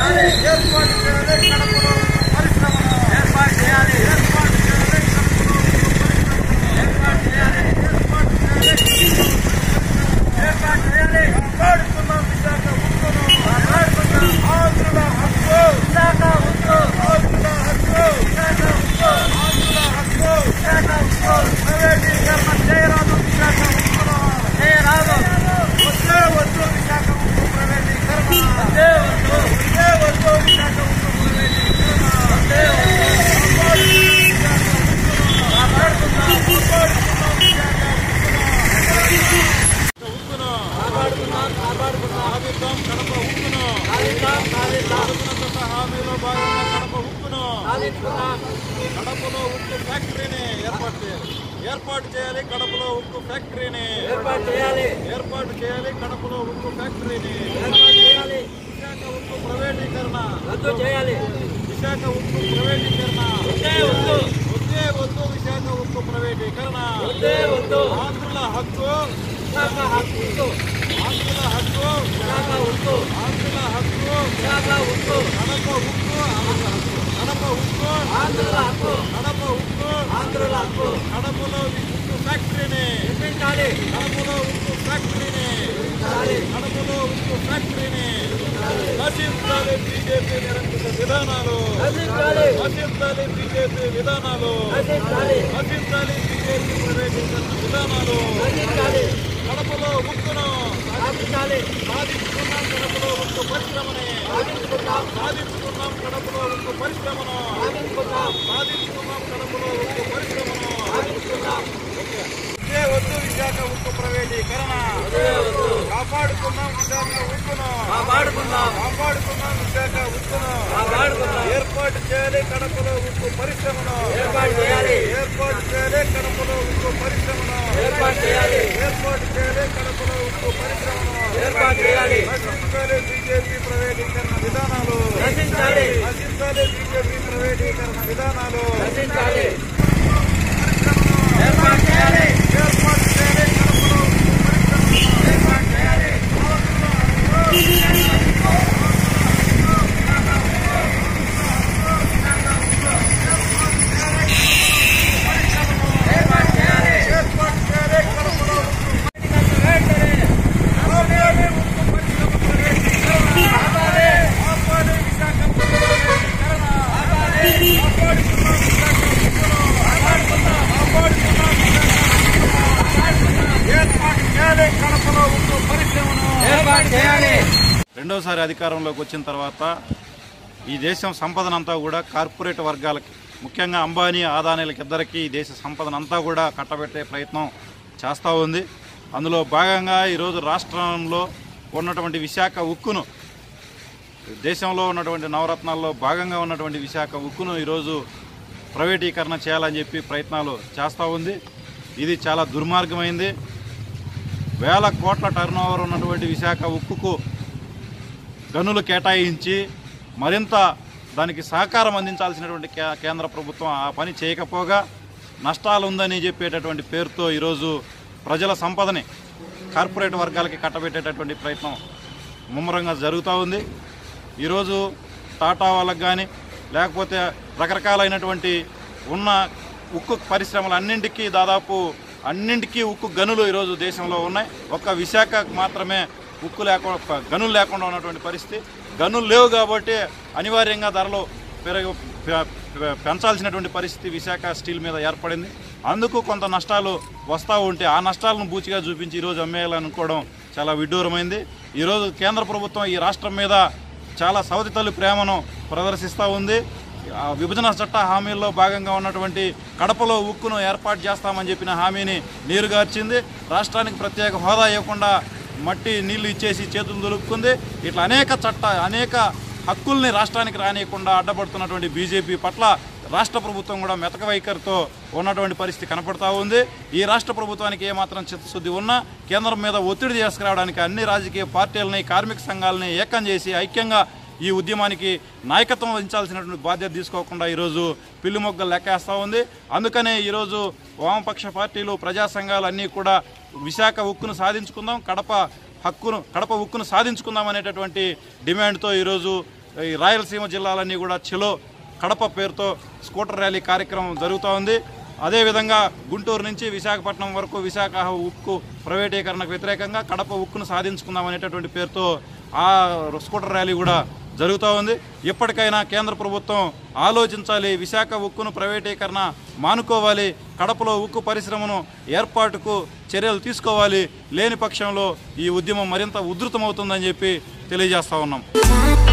కడపలో ఉక్కు ఫ్యాక్టరీని ఏర్పాటు చేయాలి. కడపలో ఉక్కు ఫ్యాక్టరీని ఏర్పాటు చేయాలి. కడపలో ఉక్కు ఫ్యాక్టరీని విశాఖ ఉక్కు ప్రైవేటీకరణ రద్దు చేయాలి. విశాఖ ఉక్కు ప్రైవేటీకరణ వద్దే వద్దు. విశాఖ ఉక్కు ప్రైవేటీకరణ ఆంధ్రుల హక్కు. ఆంధ్రుల హక్కు. ఆంధ్రుల హక్కు. కడప ఉక్కు. కడప ఉక్కు. ఆంధ్రుల హక్కు. కడప ఉక్కు. ఆంధ్రుల హక్కు. కడపలో ఉక్కు ఫ్యాక్టరీని నిర్మించాలి. కడపలో ఉక్కు ఫ్యాక్టరీని కడపలో ఉక్కు ఫ్యాక్టరీని నశించాలి. బీజేపీ నిరంకుశ విధానాలు నశించాలి. బీజేపీ విధానాలు నశించాలి. బీజేపీ ప్రైవేటీకరణ విధానాలు కడపలో ఉక్కును సాధించాలి. సాధించుకున్నాం. కడపలో ఉక్కు పరిశ్రమని సాధించుకున్నాం. కడపలో ఉక్కు పరిశ్రమను సాధించుకున్నాం. కడపలో ఉక్కు పరిశ్రమను వద్దు. విశాఖ ఉక్కు ప్రైవేటీకరణ కాపాడుకున్నాం. విశాఖ ఉక్కును కాపాడుకున్నాం. విశాఖ ఉక్కును ఏర్పాటు చేయాలి. కడపలో ఉక్కు పరిశ్రమను ఏర్పాటు చేయాలి. కడపలో ఉక్కు పరిశ్రమను ఏర్పాటు చేయాలి. కడపలో ఉక్కు పరిశ్రమను ఏర్పాటు చేయాలి. నశించాలి. బీజేపీ ప్రైవేటీకరణ విధానాలు నశించాలి. బీజేపీ ప్రైవేటీకరణ విధానాలు నశించాలి. ఏర్పాటు చేయాలి. కడపలో ఏర్పాటు చేయాలి. రెండోసారి అధికారంలోకి వచ్చిన తర్వాత ఈ దేశం సంపదనంతా కూడా కార్పొరేట్ వర్గాలకి, ముఖ్యంగా అంబానీ ఆదానీలకి ఇద్దరికి ఈ దేశ సంపదనంతా కూడా కట్టబెట్టే ప్రయత్నం చేస్తూ ఉంది. అందులో భాగంగా ఈరోజు రాష్ట్రంలో ఉన్నటువంటి విశాఖ ఉక్కును, దేశంలో ఉన్నటువంటి నవరత్నాల్లో భాగంగా ఉన్నటువంటి విశాఖ ఉక్కును ఈరోజు ప్రైవేటీకరణ చేయాలని చెప్పి ప్రయత్నాలు చేస్తూ ఉంది. ఇది చాలా దుర్మార్గమైంది. వేల కోట్ల టర్నోవర్ ఉన్నటువంటి విశాఖ ఉక్కుకు గనులు కేటాయించి మరింత దానికి సహకారం అందించాల్సినటువంటి కేంద్ర ప్రభుత్వం ఆ పని చేయకపోగా నష్టాలు ఉందని చెప్పేటటువంటి పేరుతో ఈరోజు ప్రజల సంపదని కార్పొరేట్ వర్గాలకి కట్టబెట్టేటటువంటి ప్రయత్నం ముమ్మరంగా జరుగుతూ ఉంది. ఈరోజు టాటా వాళ్ళకి కానీ లేకపోతే రకరకాలైనటువంటి ఉన్న ఉక్కు పరిశ్రమలు అన్నింటికీ ఉక్కు గనులు ఈరోజు దేశంలో ఉన్నాయి. ఒక్క విశాఖకు మాత్రమే ఉక్కు లేకుండా, గనులు లేకుండా ఉన్నటువంటి పరిస్థితి. గనులు లేవు కాబట్టి అనివార్యంగా ధరలు పెంచాల్సినటువంటి పరిస్థితి విశాఖ స్టీల్ మీద ఏర్పడింది. అందుకు కొంత నష్టాలు వస్తూ ఉంటే ఆ నష్టాలను బూచిగా చూపించి ఈరోజు అమ్మేయాలనుకోవడం చాలా విడ్డూరమైంది. ఈరోజు కేంద్ర ప్రభుత్వం ఈ రాష్ట్రం మీద చాలా సవతి తల్లి ప్రేమను ప్రదర్శిస్తూ ఉంది. విభజన చట్ట హామీల్లో భాగంగా ఉన్నటువంటి కడపలో ఉక్కును ఏర్పాటు చేస్తామని చెప్పిన హామీని నీరుగార్చింది. రాష్ట్రానికి ప్రత్యేక హోదా ఇవ్వకుండా మట్టి నీళ్లు ఇచ్చేసి చేతులు దులుపుకుంది. ఇట్లా అనేక హక్కుల్ని రాష్ట్రానికి రానియకుండా అడ్డపడుతున్నటువంటి బీజేపీ పట్ల రాష్ట్ర ప్రభుత్వం కూడా మెతక వైఖరితో ఉన్నటువంటి పరిస్థితి కనపడతా ఉంది. ఈ రాష్ట్ర ప్రభుత్వానికి ఏమాత్రం చిత్తశుద్ధి ఉన్నా కేంద్రం మీద ఒత్తిడి తీసుకురావడానికి అన్ని రాజకీయ పార్టీలని, కార్మిక సంఘాలని ఏకం చేసి ఐక్యంగా ఈ ఉద్యమానికి నాయకత్వం వహించాల్సినటువంటి బాధ్యత తీసుకోకుండా ఈరోజు పిల్లి మొగ్గలు లెక్కేస్తూ ఉంది. అందుకనే ఈరోజు వామపక్ష పార్టీలు, ప్రజా సంఘాలు అన్నీ కూడా విశాఖ ఉక్కును సాధించుకుందాం, కడప ఉక్కును సాధించుకుందాం అనేటటువంటి డిమాండ్తో ఈరోజు ఈ రాయలసీమ జిల్లాలన్నీ కూడా చలో కడప పేరుతో స్కూటర్ ర్యాలీ కార్యక్రమం జరుగుతూ ఉంది. అదేవిధంగా గుంటూరు నుంచి విశాఖపట్నం వరకు విశాఖ ఉక్కు ప్రైవేటీకరణకు వ్యతిరేకంగా కడప ఉక్కును సాధించుకుందాం అనేటటువంటి పేరుతో ఆ స్కూటర్ ర్యాలీ కూడా జరుగుతూ ఉంది. ఇప్పటికైనా కేంద్ర ప్రభుత్వం ఆలోచించాలి, విశాఖ ఉక్కును ప్రైవేటీకరణ మానుకోవాలి, కడపలో ఉక్కు పరిశ్రమను ఏర్పాటుకు చర్యలు తీసుకోవాలి. లేని పక్షంలో ఈ ఉద్యమం మరింత ఉధృతమవుతుందని చెప్పి తెలియజేస్తా ఉన్నాం.